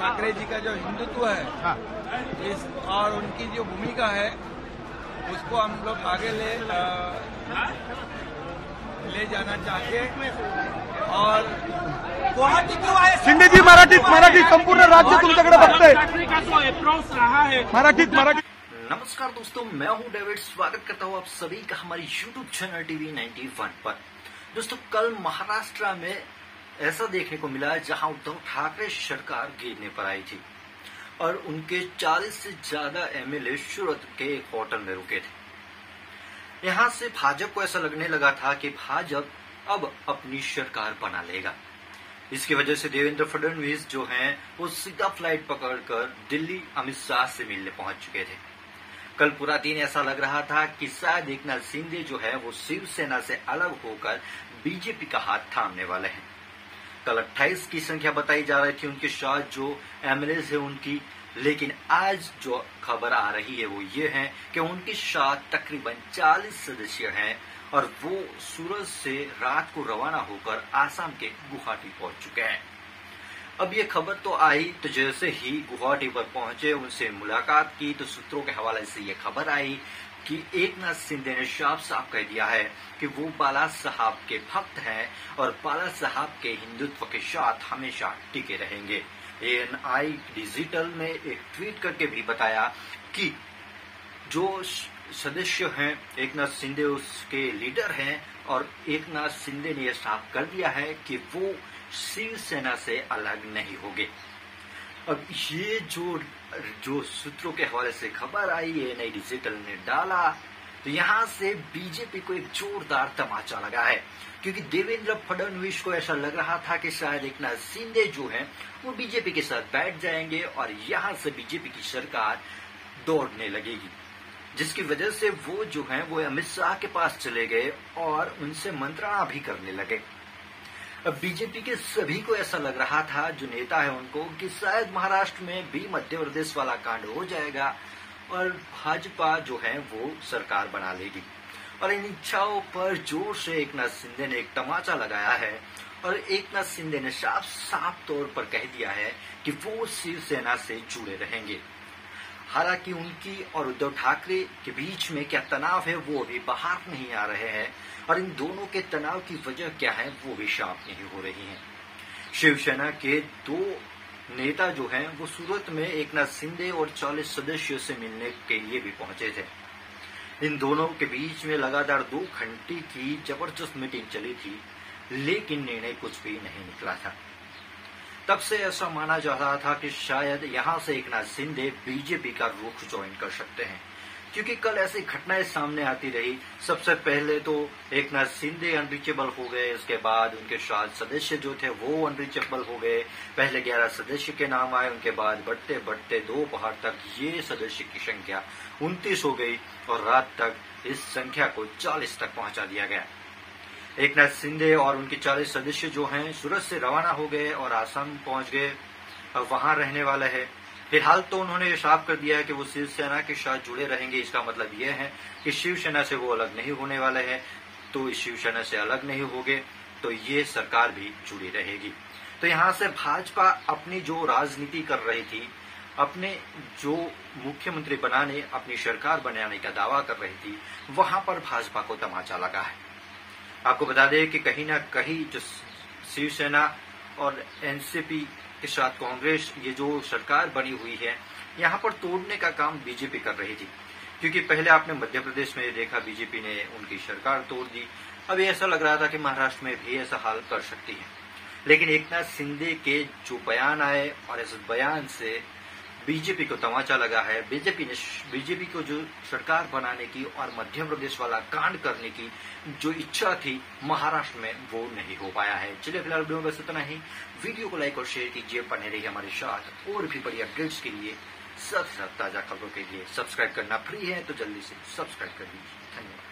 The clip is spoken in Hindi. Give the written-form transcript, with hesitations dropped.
ठाकरे जी का जो हिंदुत्व है हाँ। इस और उनकी जो भूमिका है उसको हम लोग आगे ले जाना चाहते हैं। और गुवाहाटी क्यों आए? शिंदेजी मराठीत संपूर्ण राज्य तुमच्याकडे बघतंय। मराठीत नमस्कार दोस्तों, मैं हूं डेविड। स्वागत करता हूं आप सभी का हमारी YouTube चैनल टीवी 91 पर। दोस्तों, कल महाराष्ट्र में ऐसा देखने को मिला जहां उद्धव ठाकरे सरकार गिरने पर आई थी और उनके 40 से ज्यादा एमएलए सूरत के एक होटल में रुके थे। यहां से भाजपा को ऐसा लगने लगा था कि भाजपा अब अपनी सरकार बना लेगा। इसकी वजह से देवेंद्र फडणवीस जो हैं वो सीधा फ्लाइट पकड़कर दिल्ली अमित शाह से मिलने पहुंच चुके थे। कल पूरा दिन ऐसा लग रहा था कि शायद एकनाथ शिंदे जो है वो शिवसेना से अलग होकर बीजेपी का हाथ थामने वाले हैं। कल 28 की संख्या बताई जा रही थी उनके साथ जो एमएलए है उनकी, लेकिन आज जो खबर आ रही है वो ये है कि उनके साथ तकरीबन 40 सदस्य हैं और वो सूरत से रात को रवाना होकर आसाम के गुवाहाटी पहुंच चुके हैं। अब ये खबर तो आई तो जैसे ही गुवाहाटी पर पहुंचे उनसे मुलाकात की तो सूत्रों के हवाले से ये खबर आई कि एकनाथ शिंदे ने साफ कह दिया है कि वो बाला साहब के भक्त हैं और बाला साहब के हिंदुत्व के साथ हमेशा टिके रहेंगे। एएनआई डिजिटल ने एक ट्वीट करके भी बताया कि जो सदस्य हैं एकनाथ शिंदे उसके लीडर हैं और एकनाथ शिंदे ने यह साफ कर दिया है कि वो शिवसेना से अलग नहीं होंगे। अब ये जो सूत्रों के हवाले से खबर आई है नई डिजिटल ने डाला तो यहां से बीजेपी को एक जोरदार तमाचा लगा है, क्योंकि देवेंद्र फडणवीस को ऐसा लग रहा था कि शायद एकनाथ शिंदे जो हैं वो बीजेपी के साथ बैठ जाएंगे और यहां से बीजेपी की सरकार दौड़ने लगेगी, जिसकी वजह से वो जो हैं वो अमित शाह के पास चले गए और उनसे मंत्रणा भी करने लगे। अब बीजेपी के सभी को ऐसा लग रहा था, जो नेता है उनको, कि शायद महाराष्ट्र में भी मध्य प्रदेश वाला कांड हो जाएगा और भाजपा जो है वो सरकार बना लेगी। और इन इच्छाओं पर जोर से एकनाथ शिंदे ने एक तमाचा लगाया है और एकनाथ शिंदे ने साफ तौर पर कह दिया है कि वो शिवसेना से जुड़े रहेंगे। हालांकि उनकी और उद्धव ठाकरे के बीच में क्या तनाव है वो अभी बाहर नहीं आ रहे हैं और इन दोनों के तनाव की वजह क्या है वो भी साफ नहीं हो रही है। शिवसेना के दो नेता जो हैं वो सूरत में एकनाथ शिंदे और 40 सदस्यों से मिलने के लिए भी पहुंचे थे। इन दोनों के बीच में लगातार 2 घंटे की जबरदस्त मीटिंग चली थी, लेकिन निर्णय कुछ भी नहीं निकला था। तब से ऐसा माना जा रहा था कि शायद यहां से एकनाथ शिंदे बीजेपी का रुख ज्वाइन कर सकते हैं, क्योंकि कल ऐसी घटनाएं सामने आती रही। सबसे पहले तो एकनाथ शिंदे अनरीचेबल हो गए, इसके बाद उनके साथ सदस्य जो थे वो अनरीचेबल हो गए। पहले 11 सदस्य के नाम आए, उनके बाद बढ़ते बढ़ते दोपहर तक ये सदस्य की संख्या 29 हो गई और रात तक इस संख्या को 40 तक पहुंचा दिया गया। एकनाथ शिंदे और उनके 40 सदस्य जो हैं सूरत से रवाना हो गए और आसाम पहुंच गए, अब वहां रहने वाले हैं। फिलहाल तो उन्होंने ये साफ कर दिया है कि वो शिवसेना के साथ जुड़े रहेंगे। इसका मतलब ये है कि शिवसेना से वो अलग नहीं होने वाले हैं, तो इस शिवसेना से अलग नहीं होंगे तो ये सरकार भी जुड़ी रहेगी। तो यहाँ से भाजपा अपनी जो राजनीति कर रही थी, अपने जो मुख्यमंत्री बनाने, अपनी सरकार बनाने का दावा कर रही थी, वहां पर भाजपा को तमाचा लगा है। आपको बता दें कि कहीं ना कहीं जो शिवसेना और एनसीपी के साथ कांग्रेस ये जो सरकार बनी हुई है, यहाँ पर तोड़ने का काम बीजेपी कर रही थी, क्योंकि पहले आपने मध्य प्रदेश में देखा बीजेपी ने उनकी सरकार तोड़ दी। अब ऐसा लग रहा था कि महाराष्ट्र में भी ऐसा हाल कर सकती है, लेकिन एकनाथ शिंदे के जो बयान आए और इस बयान से बीजेपी को तमाचा लगा है। बीजेपी को जो सरकार बनाने की और मध्य प्रदेश वाला कांड करने की जो इच्छा थी महाराष्ट्र में, वो नहीं हो पाया है। चलिए फिलहाल वीडियो में बस इतना ही। वीडियो को लाइक और शेयर कीजिए, बने रहिए हमारे साथ और भी बड़ी अपडेट्स के लिए, साथ ताजा खबरों के लिए सब्सक्राइब करना फ्री है, तो जल्दी से सब्सक्राइब कर दीजिए। धन्यवाद।